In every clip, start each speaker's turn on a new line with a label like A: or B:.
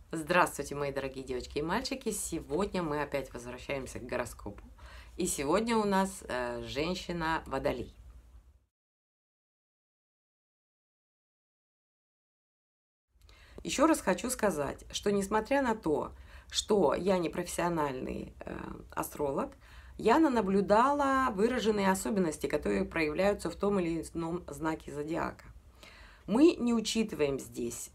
A: Здравствуйте, мои дорогие девочки и мальчики! Сегодня мы опять возвращаемся к гороскопу. И сегодня у нас женщина Водолей. Еще раз хочу сказать, что несмотря на то, что я не профессиональный астролог, я наблюдала выраженные особенности, которые проявляются в том или ином знаке зодиака. Мы не учитываем здесь,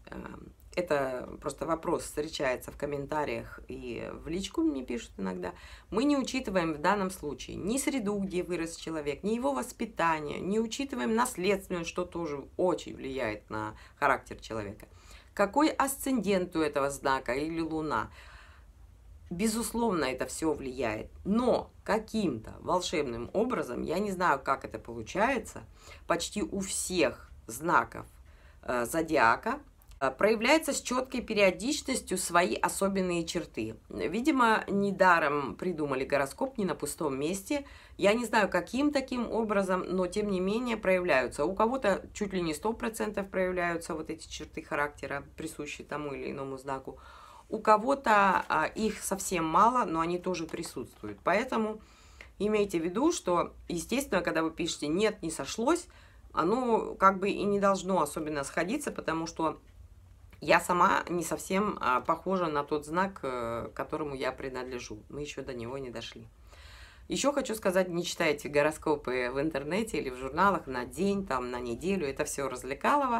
A: это просто вопрос встречается в комментариях и в личку мне пишут иногда, мы не учитываем в данном случае ни среду, где вырос человек, ни его воспитание, не учитываем наследственную, что тоже очень влияет на характер человека. Какой асцендент у этого знака или луна? Безусловно, это все влияет, но каким-то волшебным образом, я не знаю, как это получается, почти у всех знаков зодиака проявляется с четкой периодичностью свои особенные черты. Видимо, недаром придумали гороскоп не на пустом месте. Я не знаю, каким таким образом, но тем не менее проявляются. У кого-то чуть ли не 100% проявляются вот эти черты характера, присущие тому или иному знаку. У кого-то их совсем мало, но они тоже присутствуют. Поэтому имейте в виду, что, естественно, когда вы пишете «нет, не сошлось», оно как бы и не должно особенно сходиться, потому что я сама не совсем похожа на тот знак, к которому я принадлежу. Мы еще до него не дошли. Еще хочу сказать, не читайте гороскопы в интернете или в журналах на день, там, на неделю. Это все развлекалово.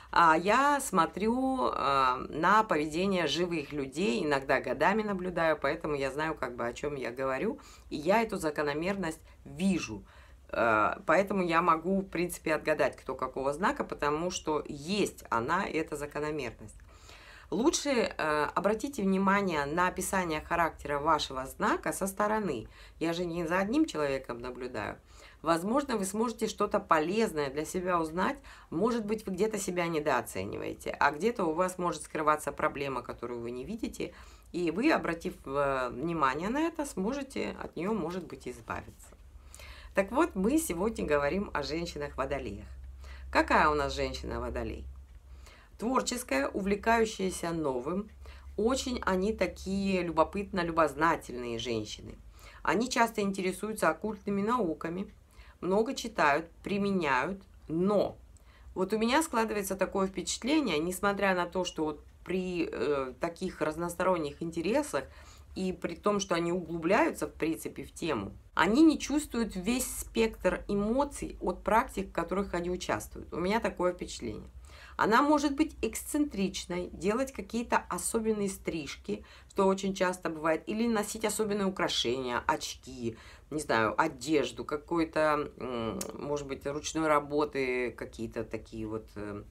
A: Я смотрю на поведение живых людей, иногда годами наблюдаю, поэтому я знаю, как бы, о чем я говорю. И я эту закономерность вижу. Поэтому я могу, в принципе, отгадать, кто какого знака, потому что есть она, эта закономерность. Лучше обратите внимание на описание характера вашего знака со стороны. Я же не за одним человеком наблюдаю. Возможно, вы сможете что-то полезное для себя узнать. Может быть, вы где-то себя недооцениваете, а где-то у вас может скрываться проблема, которую вы не видите. И вы, обратив внимание на это, сможете от нее, может быть, избавиться. Так вот, мы сегодня говорим о женщинах-водолеях. Какая у нас женщина-водолей? Творческая, увлекающаяся новым. Очень они такие любознательные женщины. Они часто интересуются оккультными науками, много читают, применяют, но вот у меня складывается такое впечатление, несмотря на то, что вот при таких разносторонних интересах и при том, что они углубляются, в принципе, в тему, они не чувствуют весь спектр эмоций от практик, в которых они участвуют. У меня такое впечатление. Она может быть эксцентричной, делать какие-то особенные стрижки, что очень часто бывает, или носить особенные украшения, очки, не знаю, одежду, какой-то, может быть, ручной работы, какие-то такие вот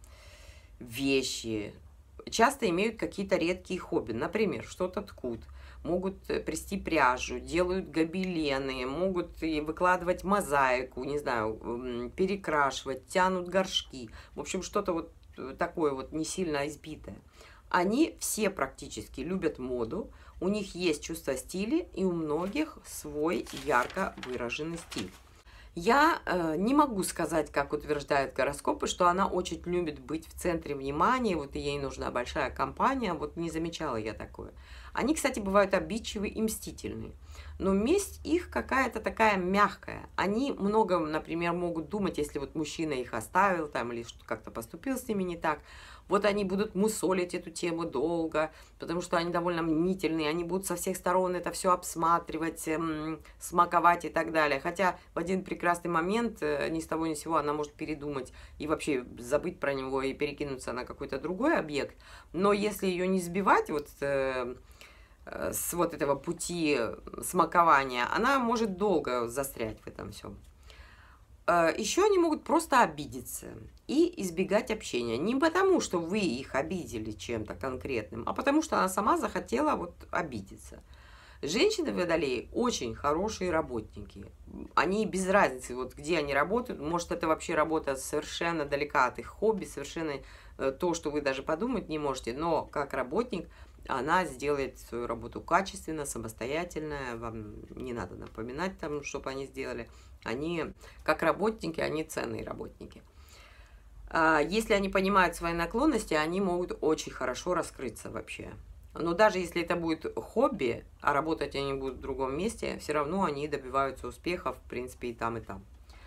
A: вещи. Часто имеют какие-то редкие хобби, например, что-то ткут, могут плести пряжу, делают гобелены, могут и выкладывать мозаику, не знаю, перекрашивать, тянут горшки. В общем, что-то вот такое вот не сильно избитое. Они все практически любят моду, у них есть чувство стиля, и у многих свой ярко выраженный стиль. Я не могу сказать, как утверждают гороскопы, что она очень любит быть в центре внимания, вот и ей нужна большая компания, вот не замечала я такое. Они, кстати, бывают обидчивы и мстительные, но месть их какая-то такая мягкая. Они много, например, могут думать, если вот мужчина их оставил там или как-то поступил с ними не так, вот они будут мусолить эту тему долго, потому что они довольно мнительные, они будут со всех сторон это все обсматривать, смаковать и так далее. Хотя в один прекрасный момент ни с того ни с сего она может передумать и вообще забыть про него и перекинуться на какой-то другой объект. Но если ее не сбивать вот с вот этого пути смакования, она может долго застрять в этом всем. Еще они могут просто обидеться и избегать общения. Не потому, что вы их обидели чем-то конкретным, а потому, что она сама захотела вот обидеться. Женщины водолеи очень хорошие работники. Они без разницы, вот где они работают. Может, это вообще работа совершенно далека от их хобби, совершенно то, что вы даже подумать не можете. Но как работник она сделает свою работу качественно, самостоятельно. Вам не надо напоминать там, чтобы они сделали. Они, как работники, они ценные работники. Если они понимают свои наклонности, они могут очень хорошо раскрыться вообще. Но даже если это будет хобби, а работать они будут в другом месте, все равно они добиваются успехов, в принципе, и там, и там.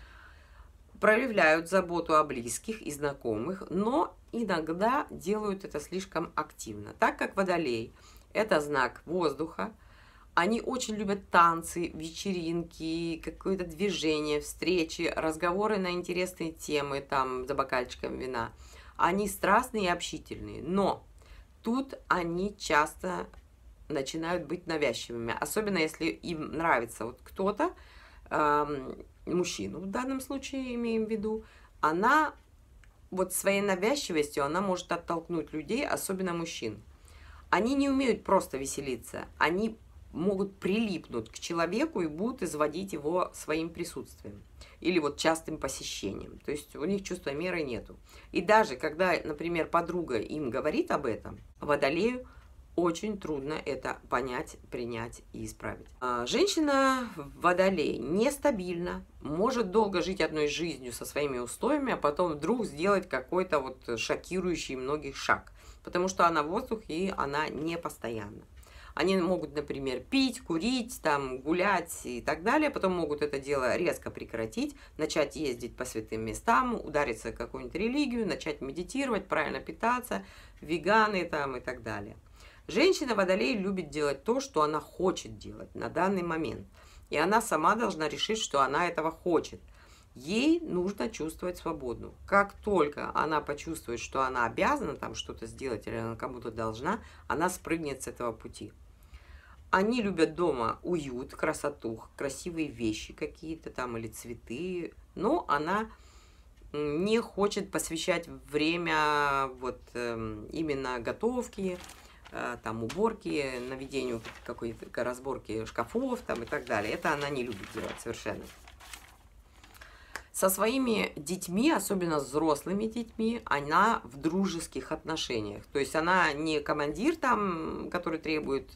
A: Проявляют заботу о близких и знакомых, но иногда делают это слишком активно. Так как Водолей– это знак воздуха, они очень любят танцы, вечеринки, какое-то движение, встречи, разговоры на интересные темы, там, за бокальчиком вина. Они страстные и общительные, но тут они часто начинают быть навязчивыми, особенно если им нравится вот кто-то, мужчину в данном случае имеем в виду, она вот своей навязчивостью, она может оттолкнуть людей, особенно мужчин. Они не умеют просто веселиться, они могут прилипнуть к человеку и будут изводить его своим присутствием или вот частым посещением. То есть у них чувства меры нету. И даже когда, например, подруга им говорит об этом, Водолею очень трудно это понять, принять и исправить. Женщина Водолей нестабильна, может долго жить одной жизнью со своими устоями, а потом вдруг сделать какой-то вот шокирующий многих шаг, потому что она воздух и она не постоянна. Они могут, например, пить, курить, там, гулять и так далее, потом могут это дело резко прекратить, начать ездить по святым местам, удариться в какую-нибудь религию, начать медитировать, правильно питаться, веганы там и так далее. Женщина Водолей любит делать то, что она хочет делать на данный момент. И она сама должна решить, что она этого хочет. Ей нужно чувствовать свободу. Как только она почувствует, что она обязана там что-то сделать или она кому-то должна, она спрыгнет с этого пути. Они любят дома уют, красоту, красивые вещи какие-то там или цветы, но она не хочет посвящать время вот именно готовке, там уборки, наведению какой-то разборки шкафов там и так далее. Это она не любит делать совершенно. Со своими детьми, особенно с взрослыми детьми, она в дружеских отношениях. То есть она не командир там, который требует,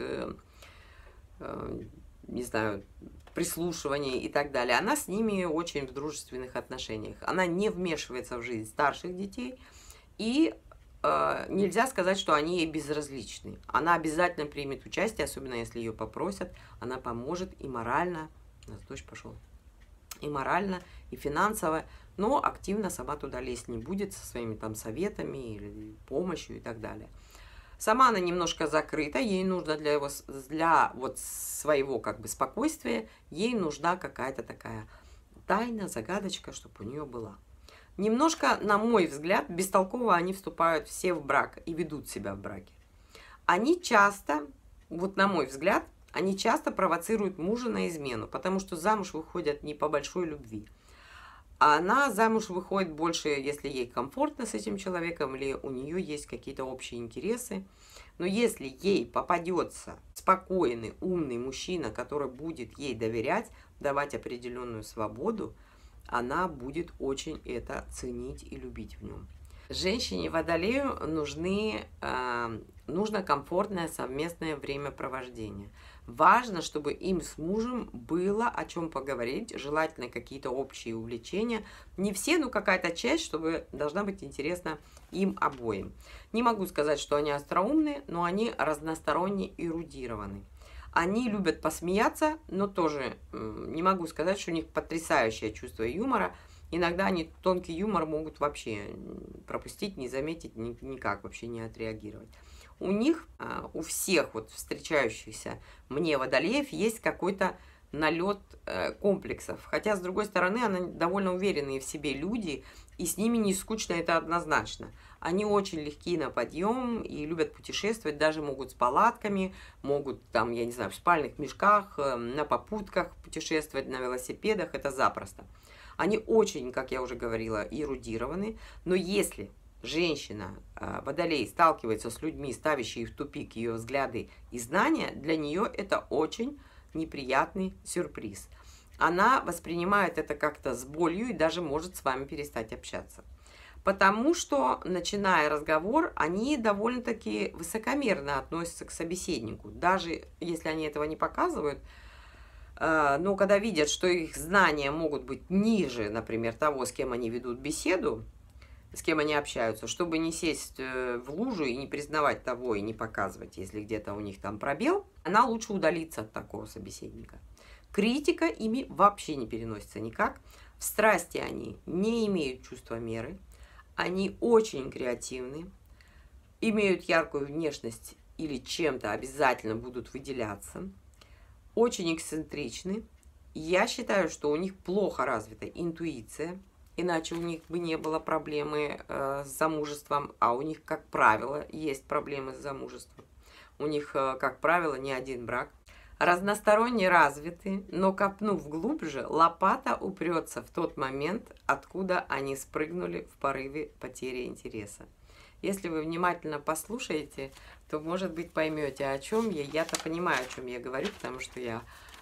A: не знаю, прислушивания и так далее. Она с ними очень в дружественных отношениях. Она не вмешивается в жизнь старших детей и нельзя сказать, что они ей безразличны. Она обязательно примет участие, особенно если ее попросят. Она поможет и морально, у нас дождь пошел, и морально, и финансово, но активно сама туда лезть не будет со своими там советами или помощью и так далее. Сама она немножко закрыта, ей нужно для вот своего как бы спокойствия, ей нужна какая-то такая тайна, загадочка, чтобы у нее была. Немножко, на мой взгляд, бестолково они вступают все в брак и ведут себя в браке. Они часто, вот на мой взгляд, они часто провоцируют мужа на измену, потому что замуж выходят не по большой любви. А она замуж выходит больше, если ей комфортно с этим человеком, или у нее есть какие-то общие интересы. Но если ей попадется спокойный, умный мужчина, который будет ей доверять, давать определенную свободу, она будет очень это ценить и любить в нем. Женщине Водолею нужно комфортное совместное времяпровождение. Важно, чтобы им с мужем было о чем поговорить, желательно какие-то общие увлечения. Не все, но какая-то часть, чтобы должна быть интересна им обоим. Не могу сказать, что они остроумные, но они разносторонне эрудированы. Они любят посмеяться, но тоже не могу сказать, что у них потрясающее чувство юмора. Иногда они тонкий юмор могут вообще пропустить, не заметить, никак вообще не отреагировать. У них, у всех вот встречающихся мне водолеев есть какой-то налет комплексов. Хотя, с другой стороны, они довольно уверенные в себе люди, и с ними не скучно, это однозначно. Они очень легкие на подъем и любят путешествовать, даже могут с палатками, могут там, я не знаю, в спальных мешках, на попутках путешествовать, на велосипедах, это запросто. Они очень, как я уже говорила, эрудированы, но если женщина, водолей, сталкивается с людьми, ставящими в тупик ее взгляды и знания, для нее это очень неприятный сюрприз. Она воспринимает это как-то с болью и даже может с вами перестать общаться. Потому что, начиная разговор, они довольно-таки высокомерно относятся к собеседнику. Даже если они этого не показывают, но когда видят, что их знания могут быть ниже, например, того, с кем они ведут беседу, с кем они общаются, чтобы не сесть в лужу и не признавать того, и не показывать, если где-то у них там пробел, она лучше удалится от такого собеседника. Критика ими вообще не переносится никак. В страсти они не имеют чувства меры, они очень креативны, имеют яркую внешность или чем-то обязательно будут выделяться, очень эксцентричны. Я считаю, что у них плохо развита интуиция, иначе у них бы не было проблемы с замужеством, а у них, как правило, есть проблемы с замужеством. У них, как правило, не один брак. Разносторонне развиты, но копнув глубже, лопата упрется в тот момент, откуда они спрыгнули в порыве потери интереса. Если вы внимательно послушаете, то, может быть, поймете, о чем я. Я-то понимаю, о чем я говорю, потому что я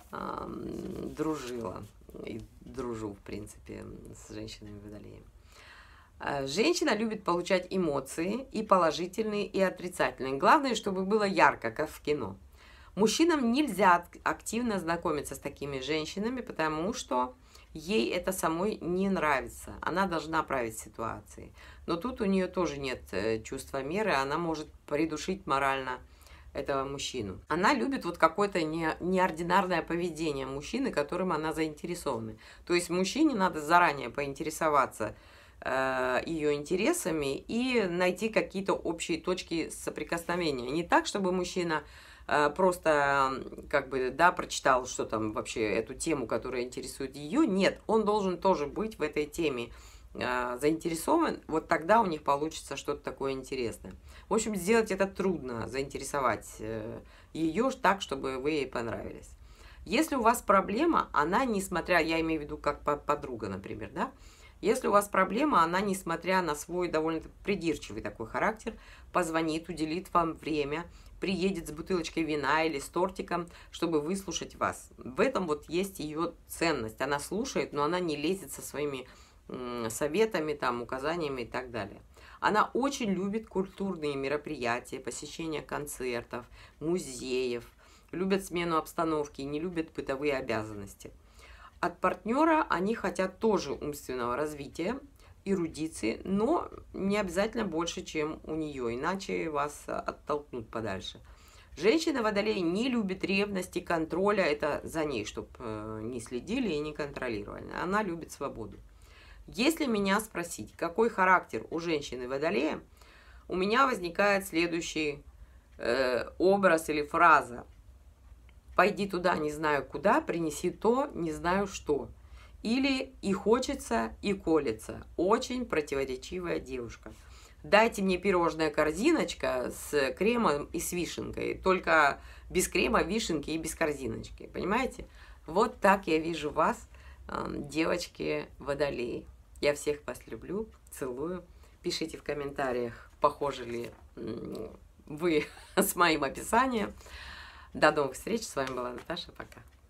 A: дружила и дружу, в принципе, с женщинами Водолеем. Женщина любит получать эмоции, и положительные, и отрицательные. Главное, чтобы было ярко, как в кино. Мужчинам нельзя активно знакомиться с такими женщинами, потому что ей это самой не нравится. Она должна править ситуацией. Но тут у нее тоже нет чувства меры, она может придушить морально этого мужчину. Она любит вот какое-то неординарное поведение мужчины, которым она заинтересована. То есть мужчине надо заранее поинтересоваться ее интересами и найти какие-то общие точки соприкосновения. Не так, чтобы мужчина просто как бы, да, прочитал, что там вообще эту тему, которая интересует ее. Нет, он должен тоже быть в этой теме заинтересован, вот тогда у них получится что-то такое интересное. В общем, сделать это трудно, заинтересовать ее так, чтобы вы ей понравились. Если у вас проблема, она, несмотря, я имею в виду как подруга, например, да, если у вас проблема, она, несмотря на свой довольно придирчивый такой характер, позвонит, уделит вам время, приедет с бутылочкой вина или с тортиком, чтобы выслушать вас. В этом вот есть ее ценность. Она слушает, но она не лезет со своими советами, там, указаниями и так далее. Она очень любит культурные мероприятия, посещение концертов, музеев, любят смену обстановки, не любят бытовые обязанности. От партнера они хотят тоже умственного развития, эрудиции, но не обязательно больше, чем у нее, иначе вас оттолкнут подальше. Женщина Водолей не любит ревности, контроля, это за ней, чтобы не следили и не контролировали. Она любит свободу. Если меня спросить, какой характер у женщины Водолея, у меня возникает следующий образ или фраза. «Пойди туда, не знаю куда, принеси то, не знаю что». Или «и хочется, и колется». Очень противоречивая девушка. Дайте мне пирожная корзиночка с кремом и с вишенкой, только без крема, вишенки и без корзиночки. Понимаете? Вот так я вижу вас, девочки Водолеи. Я всех вас люблю, целую. Пишите в комментариях, похожи ли вы с моим описанием. До новых встреч. С вами была Наташа. Пока.